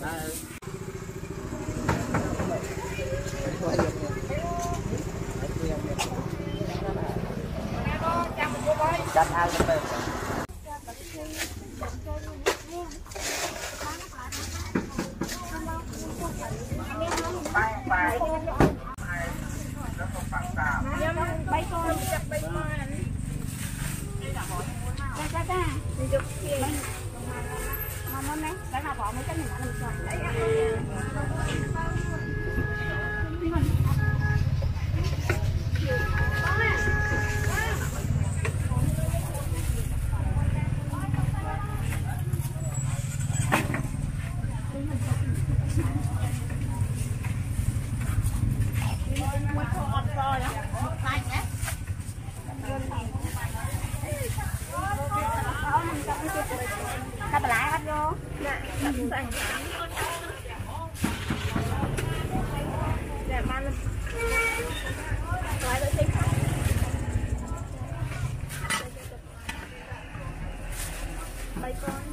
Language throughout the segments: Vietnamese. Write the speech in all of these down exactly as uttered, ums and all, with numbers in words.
จัดทางกันเลยไปไปแล้วก็ฟังตามใบก่อนจับใบก่อนจ้าจ้าจ้ามีจุดเทียนมามาไหมแล้วหาของไม่ใช่หนึ่งหนึ่งสองถ้าปลาครับโยเนี่ยใส่แต่มันหลายเลยสิไปก่อน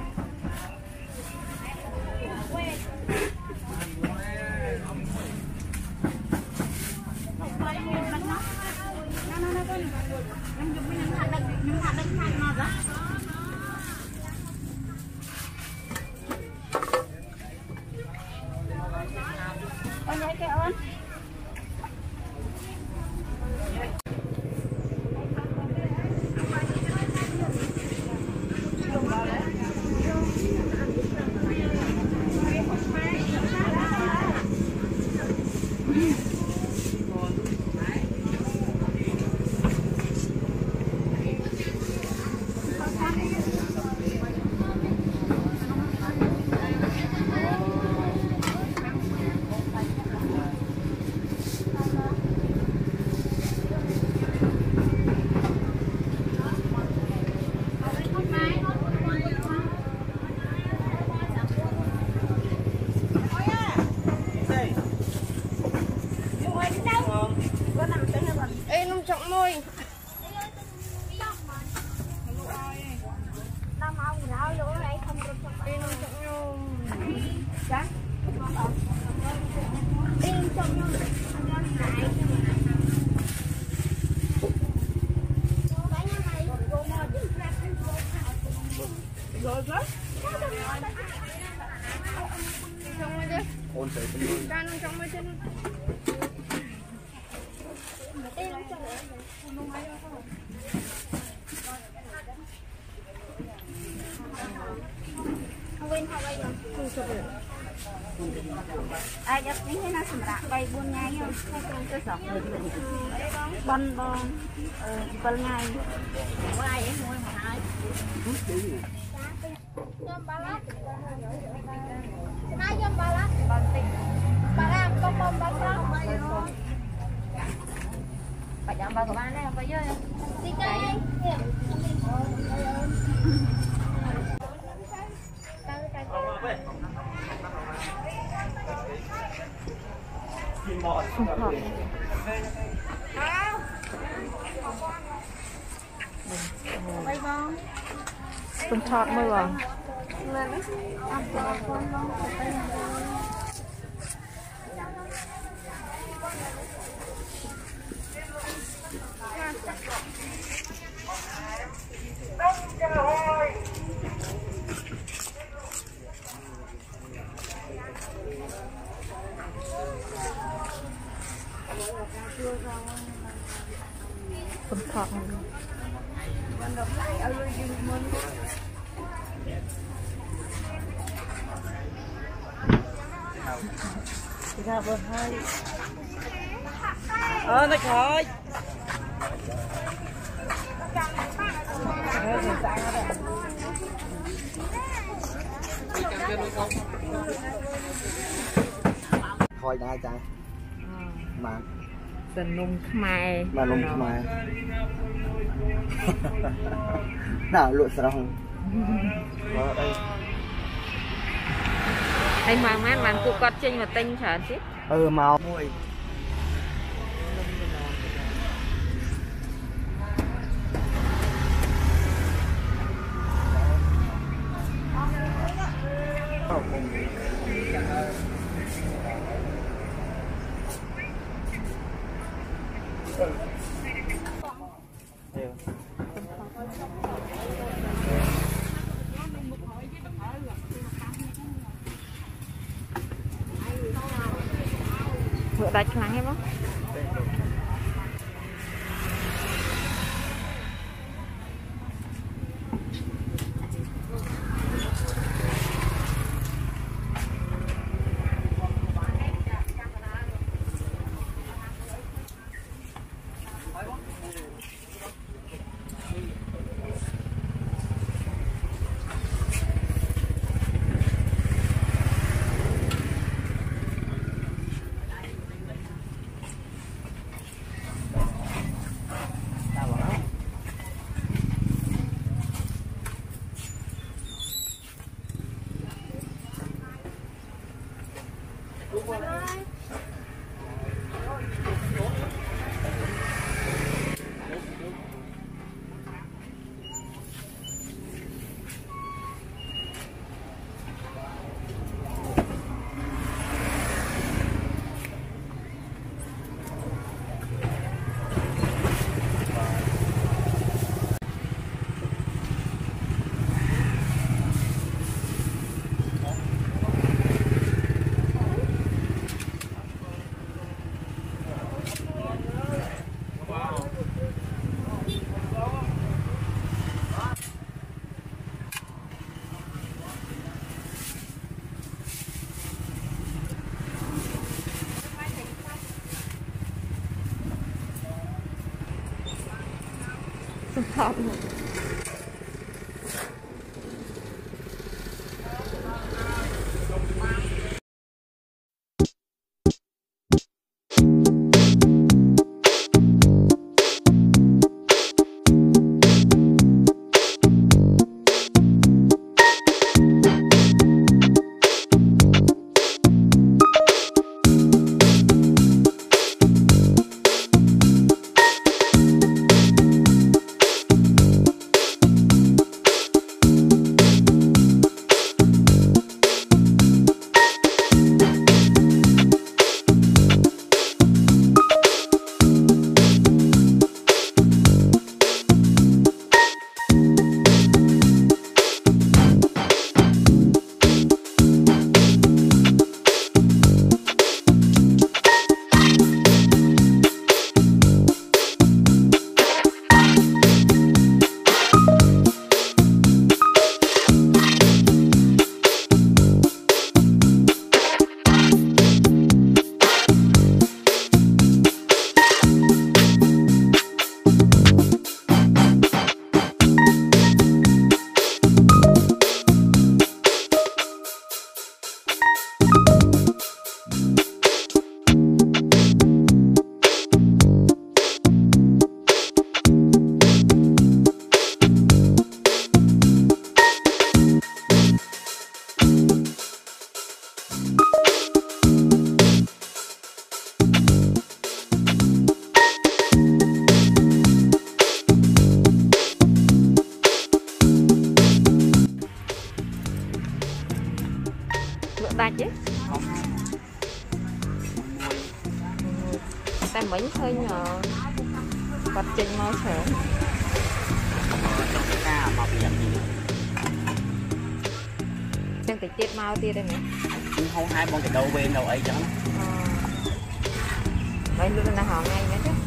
ôn sấy bên can trong mấy chân quên how bay rồi không chụp được ai dắt tí thế nào sầm rạ bay buôn ngay không hay con cơ sở bon bon bon ngay có ai vậy mua mà ai nhom ba lát hai nhom ba lát ba lát con bông ba sáu phải nhom ba của ba này không phải chơi đi cây Tôm thọt mới vào. Tôm thọt này. Ra bờ hơi. Ờ nó khỏi. Thôi đã chăng? Mà Sần nung khmai. Mà nung khmai. Nào lụa sòng. Ở đây. Anh mang mát làm cụ cọt trên mà tinh chả chứ. Ừ màu mùi. Đặt kháng hết không? Thật. Ta chứ ta mấy hơi nhỏ vật trình màu sớm chẳng thể chết mau tia đây này không hai bọn cái đầu bên đầu ấy chẳng mấy luôn là họ ngay nữa chứ.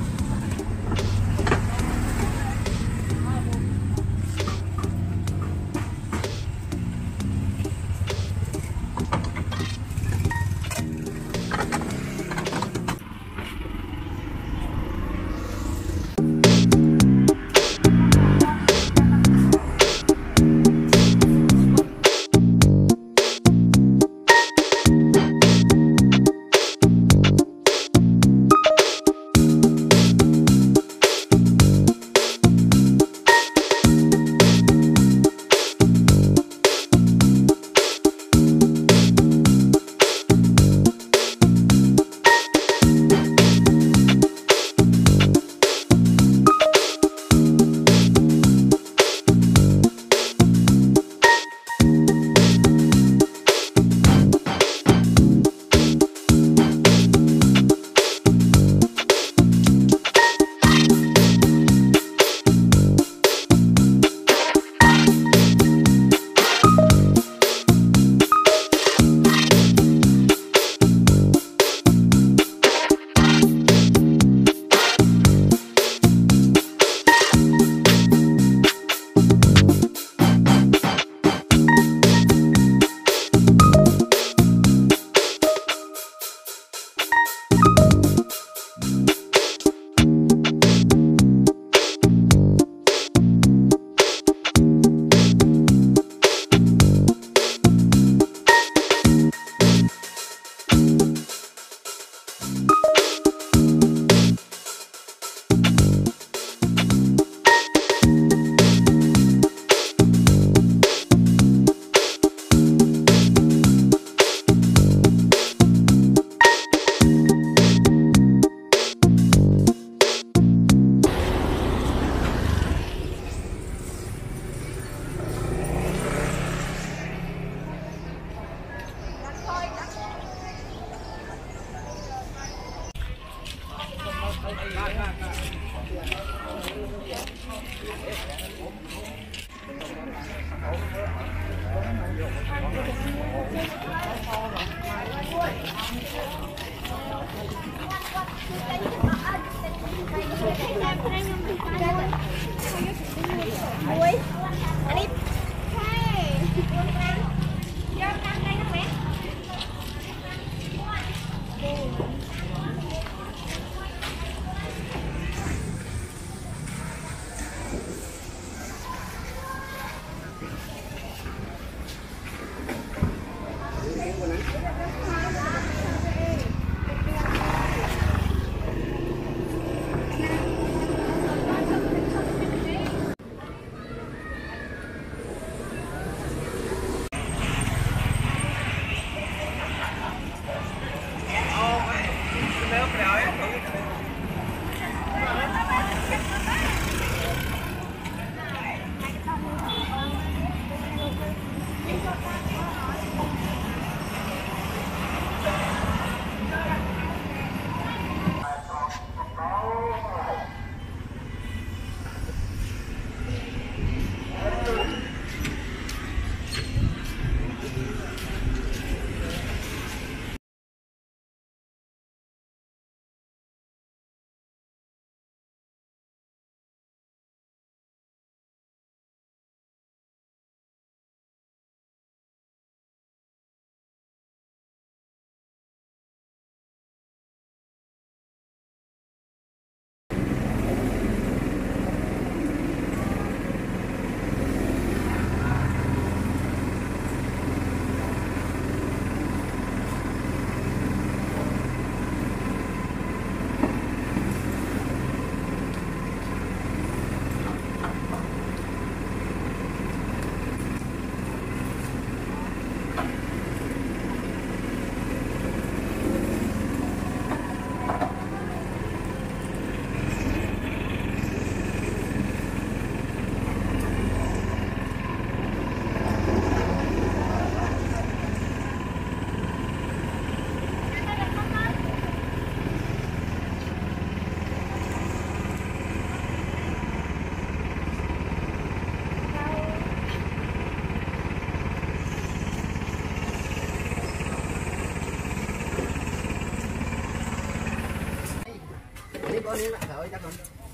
con đi lại thở chắc con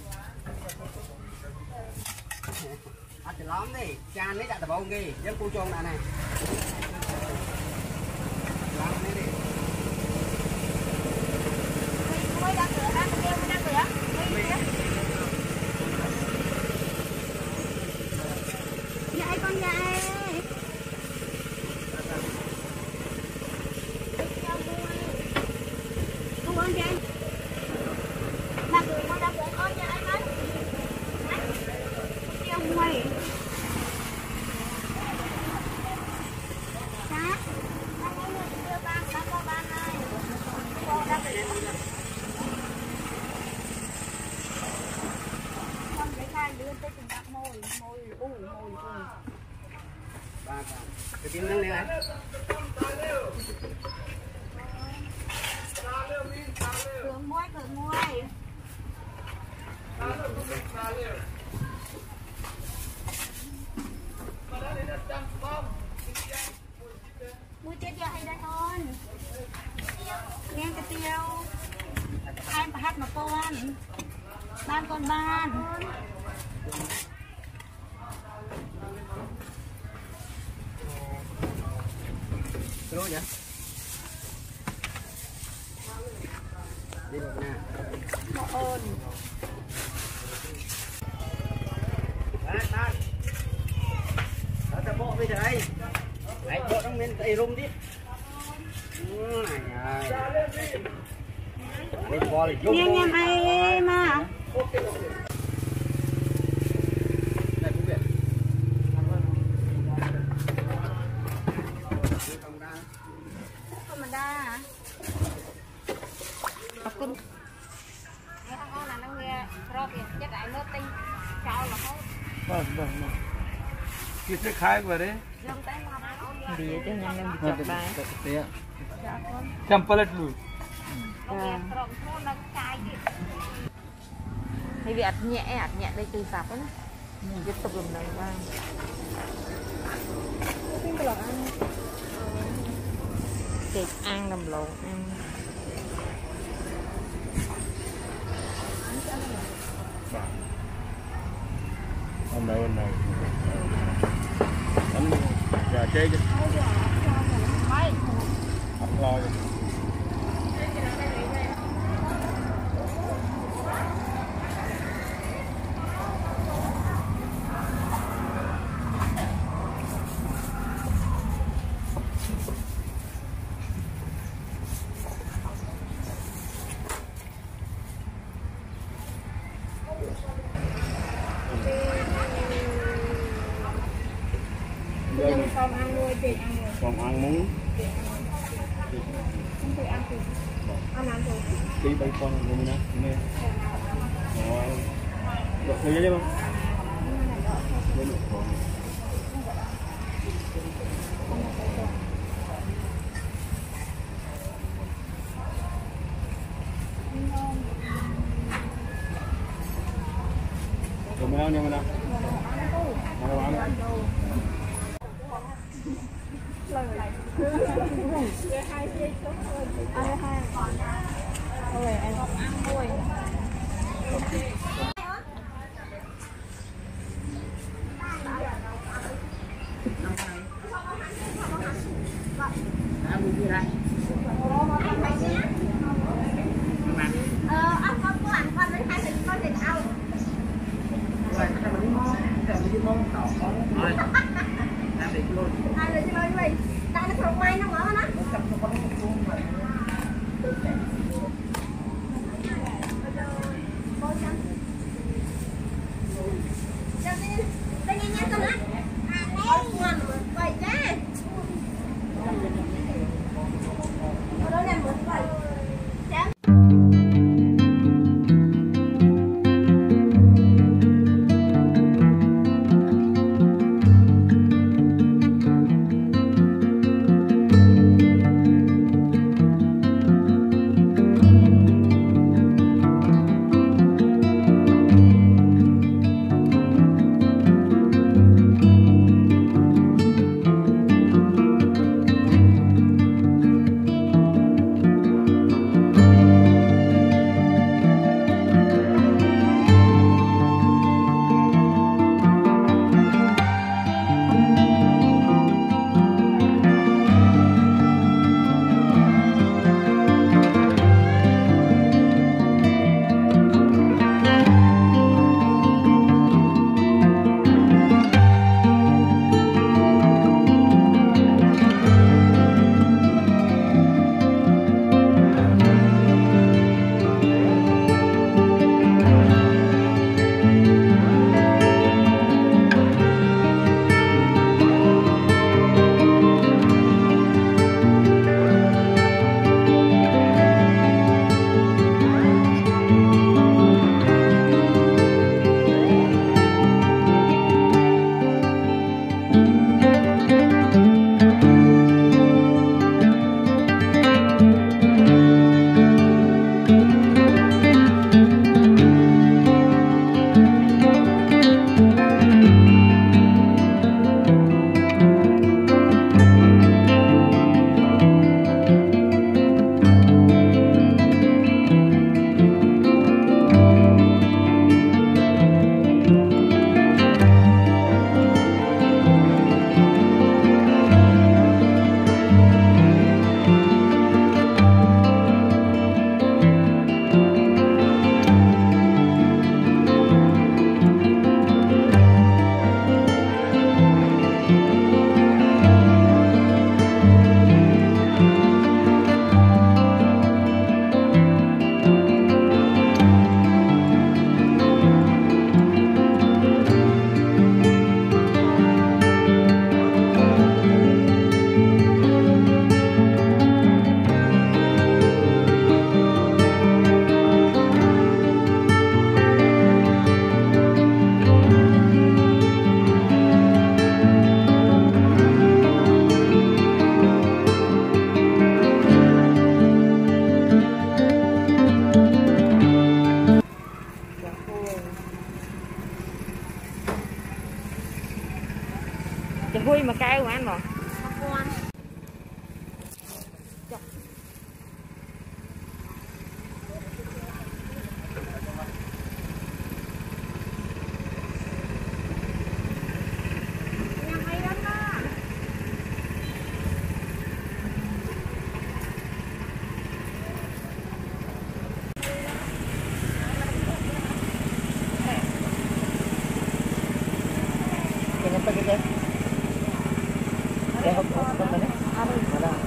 ăn thì lắm đi cha lấy đặt bông đi dân cô trông này này làm đi đi Mới đang rửa đang kêu đang rửa dạy con dạy con con dạy mà người con đang rửa con dạy con kêu mày hả đang có người đưa ban đang có ban này con đang rửa đưa tới từng đặt môi môi u môi u ba ba cái tiếng nâng lên này cường muối cường muối muối chết giờ hay đây con nghe cái tiêu hai hát mà con ban con ban rồi vậy đi một nè một ơn đấy đấy ở ta bộ bây giờ đây đấy bộ trong bên tay rung đi này nghe nghe ai mà คุณ nghe không con là nó nghe rồi thì chắc lại nó tinh sao là không vâng vâng vâng kia sẽ khai vào đấy dòng tay mà nó ดีจังยังยังจับได้ chăm palet luôn nghe rồi nó nó cay đi ให้วีอัดแnhẹอัดแnhẹได้từ sạp đó mình tiếp tục làm nàyบ้างเด็กอ่างลำลงอ่าง hôm nay hôm nay anh gà chơi chứ không lo chứ con ăn nuôi chị ăn nuôi còn ăn muốn không tự ăn thì ăn ăn thôi đi bay con luôn nè nghe rồi được thấy chứ không lấy một con rồi mấy ăn nha mấy nào ăn đâu ăn hai hai ôi anh ăn thôi ờ anh không có ăn con đến hai thịt con thịt ao rồi cái mình món cái mình món tỏ rồi làm đi luôn ai là chơi vậy tại nó không quay nó mở nó cầm cho con luôn mà cho đi đây nhanh nhanh con á à lấy ngoan vậy chứ tay mà anh bỏ quan Jangan pakai deh. Ya, hop hop mana? Ada.